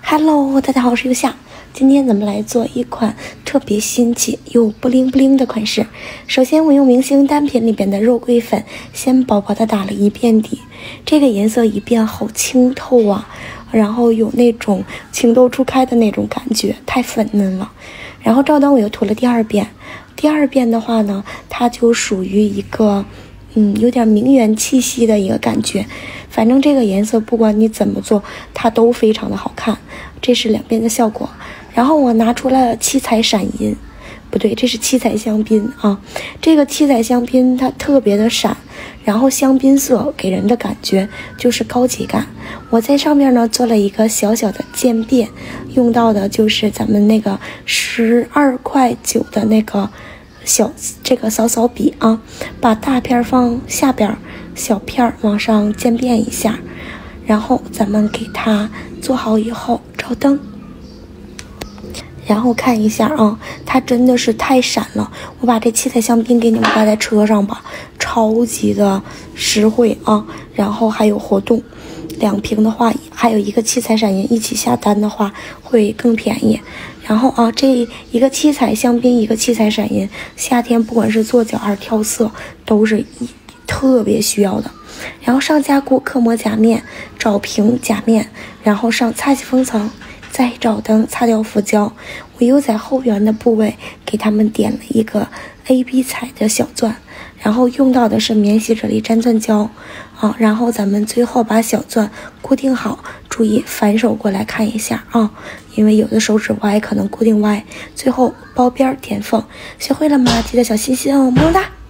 Hello， 大家好，我是优夏。今天咱们来做一款特别新奇又不灵不灵的款式。首先，我用明星单品里边的肉桂粉，先薄薄的打了一遍底。这个颜色一变好清透啊，然后有那种情窦初开的那种感觉，太粉嫩了。然后照灯我又涂了第二遍。第二遍的话呢，它就属于一个有点名媛气息的一个感觉。反正这个颜色不管你怎么做，它都非常的好看。这是两边的效果。然后我拿出了七彩闪银，不对，这是七彩香槟啊。这个七彩香槟它特别的闪，然后香槟色给人的感觉就是高级感。我在上面呢做了一个小小的渐变，用到的就是咱们那个12.9块的那个这个扫扫笔啊，把大片放下边，小片往上渐变一下，然后咱们给它做好以后照灯，然后看一下啊，它真的是太闪了。我把这七彩香槟给你们挂在车上吧，超级的实惠啊，然后还有活动，2瓶的话还有一个七彩闪银一起下单的话会更便宜。然后啊，这一个七彩香槟，一个七彩闪银，夏天不管是做脚还是跳色都是特别需要的。然后上加固刻膜夹面，找平夹面，然后上擦洗封层，再找灯擦掉浮胶。我又在后缘的部位给他们点了一个 AB 彩的小钻，然后用到的是免洗啫喱粘钻胶啊。然后咱们最后把小钻固定好，注意反手过来看一下啊，因为有的手指歪可能固定歪。最后包边填缝，学会了吗？记得小心心哦，么么哒。